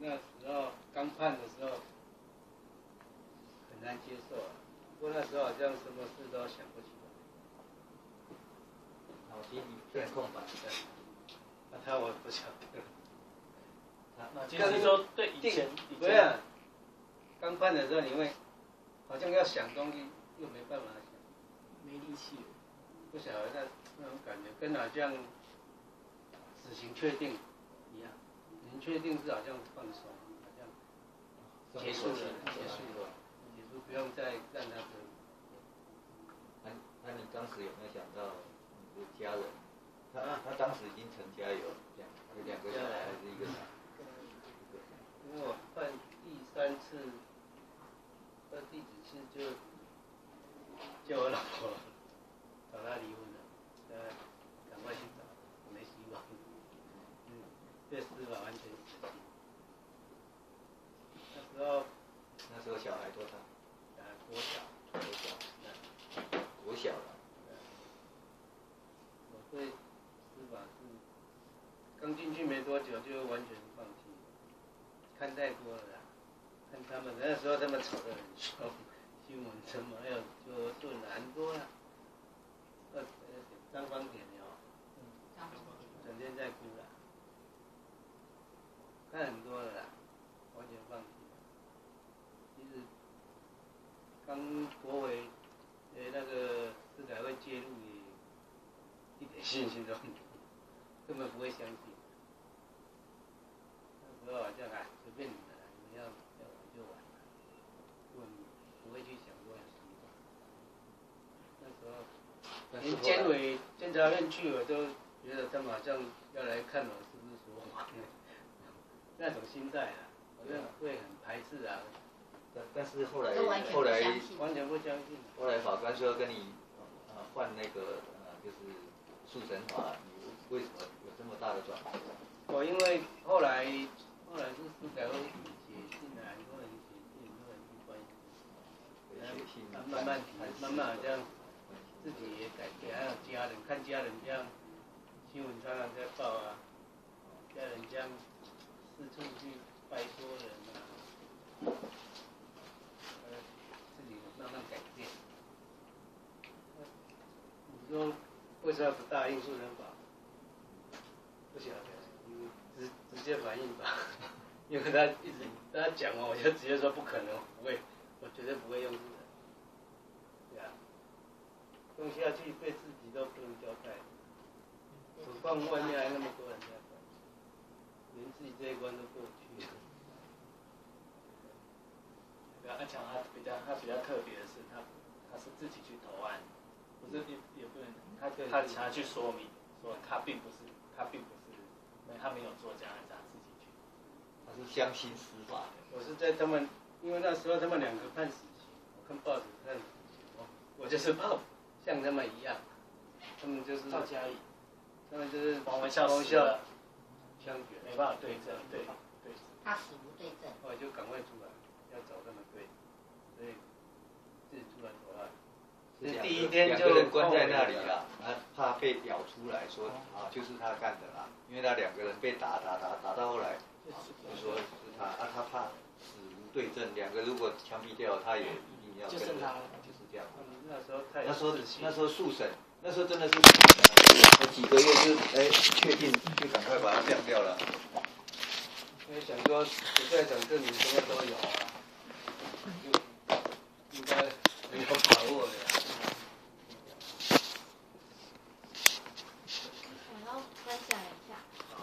那时候刚判的时候很难接受啊，不过那时候好像什么事都想不起来， 脑筋一片空白。 那他我不晓得。 那就是说对以前不是，刚判的时候你会好像要想东西又没办法想， 没力气了， 不晓得那种感觉，跟好像死刑确定一样，死刑确定是好像放松，好像结束了，结束不用再让他追。 那你当时有没有想到你的家人？他当时已经成家有两个小孩还是一个小孩？ 因为我办第3次，办第几次就叫我老婆找他离婚了，赶快去找，没希望。对司法完全死心。那时候小孩多大？ 国小。 国小了。 我对司法是刚进去没多久就完全放弃，看太多了啦，看他们那时候他们吵得很凶，新闻什么还有就很多了，张芳田哦，整天在哭啦，看很多了啦，完全放弃了。其实刚国委那个司改会介入也一点信心都没有，根本不会相信。那时候好像随便你们了，你们要玩就玩，根本不会去想说有希望。那时候连监察院去我都觉得他们好像要来看我是不是说谎，那种心态啊，好像会很排斥啊。 但是后来完全不相信。 后来法官说跟你换那个就是速审法，你为什么有这么大的转变？ 因为后来是司改会写信来，很多人写信，很多人去关心，慢慢好像自己也改变，还有家人看家人这样，新闻常常在报啊，家人这样四处去拜托人啊。自己慢慢改变。你说为什么不答应速审法？不晓得，直接反应吧。因为他一直他讲哦，我就直接说不可能，不会，我绝对不会用速审。对啊，用下去对自己都不能交代，何况外面还那么多人在管，连自己这一关都过不去。 他讲他比较特别的是，他是自己去投案，不是也不能他去说明说他并不是，他没有做这样的，他自己去。 他是相信司法的。 我是在他们，因为那时候他们2个判死刑，我看报纸看死刑，我就是怕像他们一样，他们就是赵嘉怡， 他们就是王文孝枪决， 没办法对证，对。 他死无对证。 后来就赶快出来，要找他们对，所以自己出来投案。第一天就 2个人关在那里了，怕被咬出来说就是他干的啦，因为他2个人被打到后来，就说是他他怕死无对证，2个如果枪毙掉，他也一定要跟着，就是这样。那时候速审，那时候真的是几个月就确定就赶快把他降掉了。 因为想说不在场证明什么都有啊，就应该很有把握的。 我要分享一下。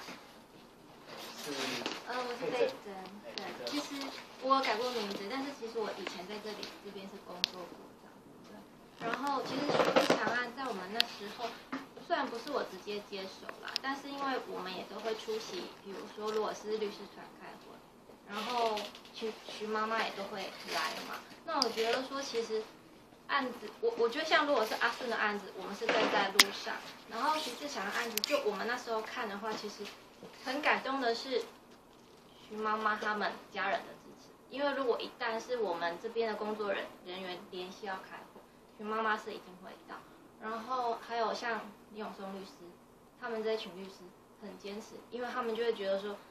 我是贝珍，对，其实我有改过名字，但是其实我以前在这边是工作部长，对。然后其实徐强案在我们那时候。虽然不是我直接接手啦，但是因为我们也都会出席，比如说如果是律师团开会，然后徐妈妈也都会来嘛。那我觉得说，其实案子，我觉得像如果是阿顺的案子，我们是站在路上，然后徐志强的案子，就我们那时候看的话，其实很感动的是徐妈妈他们家人的支持，因为如果一旦是我们这边的工作人员联系要开会，徐妈妈是一定会到。然后还有像李永松律师，他们这群律师很坚持，因为他们就会觉得说，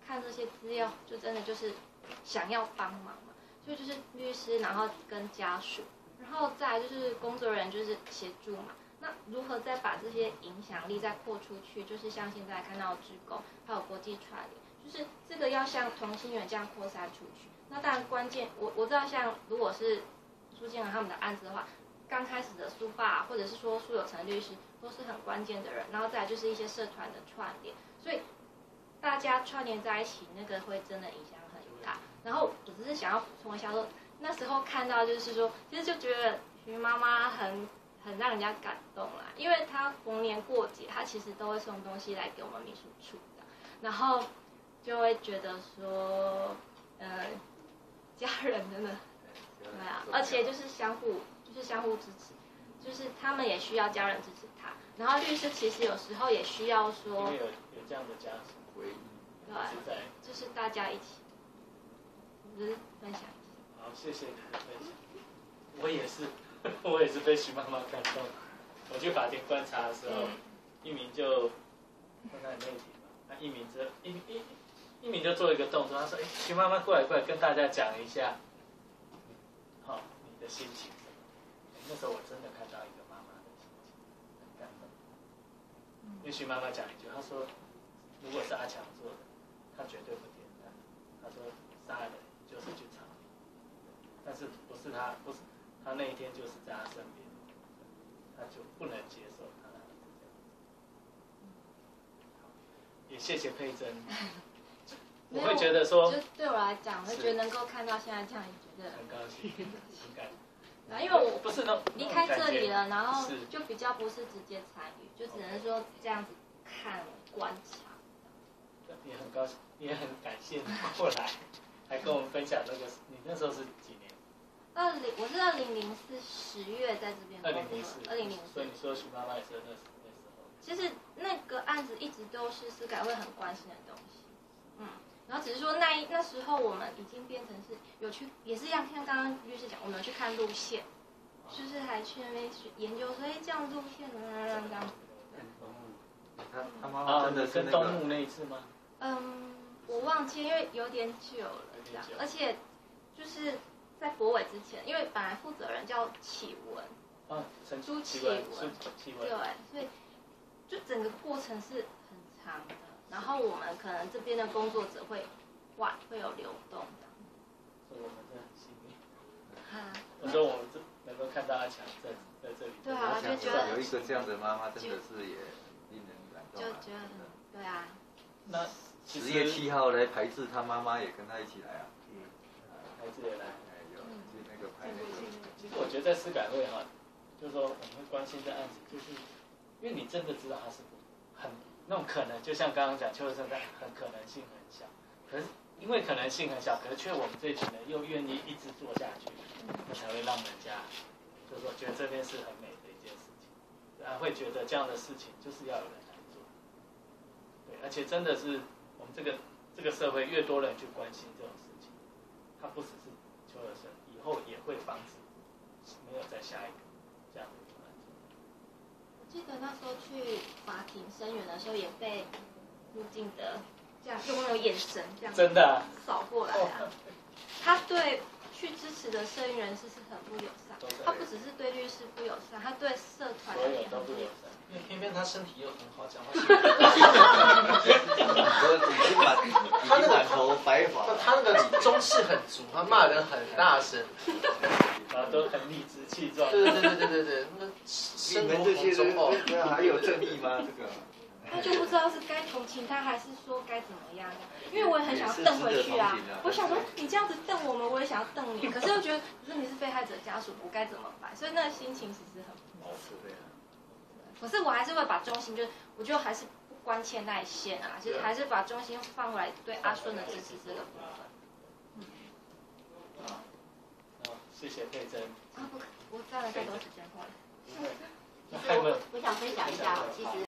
看这些资料，就真的就是想要帮忙嘛，所以就是律师，然后跟家属，然后再来就是工作人员就是协助嘛。那如何再把这些影响力再扩出去？就是像现在看到的志工，还有国际串联，就是这个要像同心圆这样扩散出去。那当然关键，我知道像如果是苏建和他们的案子的话，刚开始的苏爸或者是说苏有成律师都是很关键的人，然后再来就是一些社团的串联，所以大家串联在一起，那个会真的影响很大。然后我只是想要补充一下说，那时候看到就是说，其实就觉得徐妈妈很让人家感动啦，因为她逢年过节，她其实都会送东西来给我们秘书处的，然后就会觉得说，家人真的，对啊，而且就是相互支持，就是他们也需要家人支持他，然后律师其实有时候也需要说， 因为有这样的家属回应， 对，就是大家一起，就是分享一下。 好，谢谢你的分享。我也是被徐妈妈感动。我去法庭观察的时候，一鸣就看他内庭嘛，那一鸣就做一个动作，他说：“徐妈妈过来跟大家讲一下，好，你的心情什么？”那时候我真的看到一个妈妈的心情，很感动。因为徐妈妈讲一句，她说：“如果是阿强做的，他绝对不点赞。他说杀人就是去查，但是不是他那一天就是在他身边，他就不能接受他的儿子这样子。也谢谢佩珍，我会觉得说， 就对我来讲，我会觉得能够看到现在这样，也觉得很高兴，很感动。 因为我不是离开这里了，然后就比较不是直接参与，就只能说这样子看观察。 也很高兴，也很感谢你过来，还跟我们分享那个，你那时候是几年 ？我是2004 10月在这边工作。2004。 所以你说徐妈妈也是那时候。 其实那个案子一直都是司改会很关心的东西，然后只是说那时候我们已经变成是有去，也是像刚刚律师讲，我们有去看路线，就是还去那边研究说，这样路线这样子。 他妈妈真的是跟东木那一次吗？ 我忘记，因为有点久了这样，而且就是在国伟之前，因为本来负责人叫启文，朱启文，对，所以就整个过程是很长的，然后我们可能这边的工作者会有流动的， 所以我们真的很幸运。我说我们能够看到阿强在这里， 对啊，就觉得有一个这样的妈妈，真的是也令人感动。 就觉得对啊。 那 10月7号来排字，他妈妈也跟他一起来啊。 排字也来， 有去那个排那个。 其实我觉得在司改会哈，就是说我们会关心这案子，就是因为你真的知道它是很那种可能，就像刚刚讲邱先生很可能性很小，可是因为可能性很小，可是却我们这群人又愿意一直做下去，那才会让人家就是说觉得这件事很美的一件事情，会觉得这样的事情就是要有人来做，对，而且真的是我们这个社会越多人去关心这种事情，它不只是邱尔生，以后也会防止没有再下一个这样的一个案子。 我记得那时候去法庭声援的时候，也被入境的这样用那种眼神这样真的扫过来啊。他对去支持的社运人士是很不友善，他不只是对律师不友善，他对社团也很不友善。 因为偏偏他身体又很好，讲话。 他那个满头白发， 他那个中气很足，他骂人很大声， 然后都很理直气壮。 对，那个你们这些人还有正义吗？这个。 他就不知道是该同情他，还是说该怎么样。因为我也很想要瞪回去啊！我想说，你这样子瞪我们，我也想要瞪你。可是又觉得，可是你是被害者家属，我该怎么办？所以那个心情其实很不好。可是我还是会把中心，就是我觉得还是不关切那一线啊，就是还是把中心放回来对阿顺的支持这个部分。 好，谢谢佩珍。 我占了太多时间了。 其实我想分享一下，其实。